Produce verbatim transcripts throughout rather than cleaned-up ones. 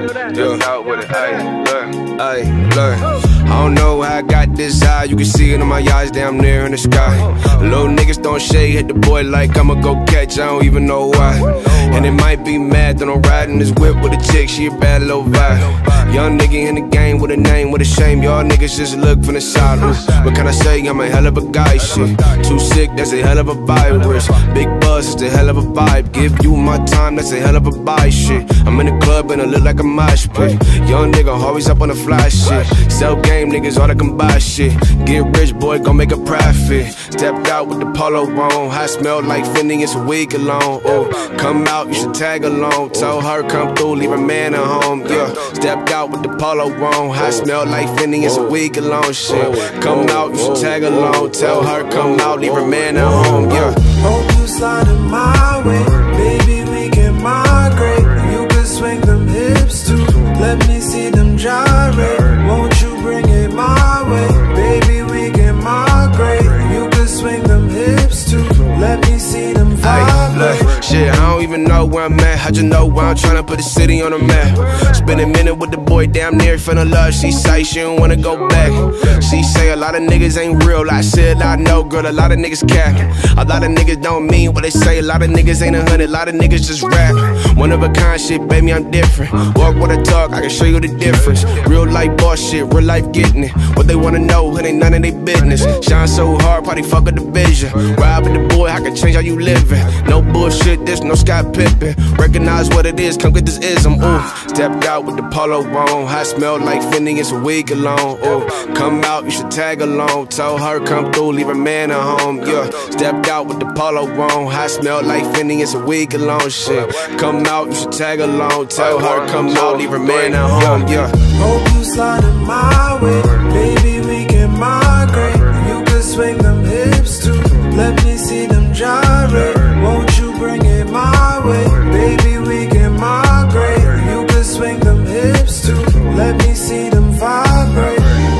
Yeah, out with it, ayy, look, ayy, look. I don't know how I got this high, you can see it in my eyes, damn near in the sky. Little niggas don't shade, hit the boy like I'ma go catch, I don't even know why. And it might be mad that I'm riding this whip with a chick, she a bad little vibe. Young nigga in the game with a name, with a shame, y'all niggas just look from the side. What can I say, I'm a hell of a guy, shit. Too sick, that's a hell of a virus. Big buzz, it's a hell of a vibe. Give you my time, that's a hell of a buy, shit. I'm in the club and I look like a mosh pit. Young nigga always up on the fly, shit. Sell game niggas, all that can buy shit. Get rich, boy, gon' make a profit. Stepped out with the polo on. I smell like Fendi, it's a week alone. Oh, come out, you should tag along. Tell her come through, leave a man at home. Yeah, stepped out with the polo on. I smell like Fendi, it's a week alone. Shit, come out, you should tag along. Tell her come out, leave a man at home. Yeah. Hope you sliding my way, baby. We can migrate. You can swing them hips too. Let me see them gyrate. Won't you bring it my way, baby? We can migrate. You can swing them hips too. Let me see them vibrate. Look, shit, I don't even know where I'm at. I just know where I'm trying to put the city on the map. Spend a minute with the boy, damn near finna love. She say she don't wanna go back. She say a lot of niggas ain't real. I said I know, girl, a lot of niggas cap. A lot of niggas don't mean what they say. A lot of niggas ain't a hundred. A lot of niggas just rap. One of a kind shit, baby, I'm different. Walk with a talk, I can show you the difference. Real life boss shit, real life getting it. What they wanna know, it ain't none of their business. Shine so hard, probably fuck up the vision. Ride with the boy, I can change how you living. No bullshit, this no Scott Pippen. Recognize what it is, come get this ism. Ooh, stepped out with the polo on. I smell like Fendi, it's a week alone. Ooh, come out, you should tag along. Tell her come through, leave a man at home. Yeah, stepped out with the polo on. I smell like Fendi, it's a week alone. Shit, come out, you should tag along. Tell her come out, leave a man at home. Yeah. Hope you sliding my way, baby. We can migrate. You can swing them hips too. Let me see them gyrate. Won't you bring it my way, baby? We can migrate. You can swing them hips too. Let me see them vibrate.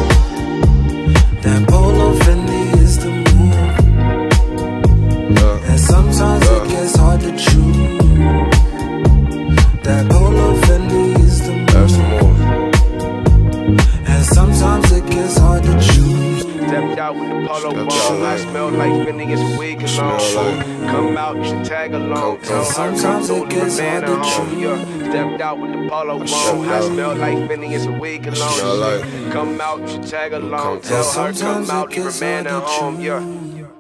That Polo Fendi is the move, and sometimes it gets hard to choose. That Polo Fendi is the move, and sometimes it gets hard to choose. Stepped out with the polo on. I smell like Fendi, it's a week alone. Come out, you should tag along. Tell her come through, leave a man at home. Yeah, stepped out with the polo on. I smell like Fendi, it's a week alone. Come out, you should tag along. Tell her come out, leave a man at home. Yeah.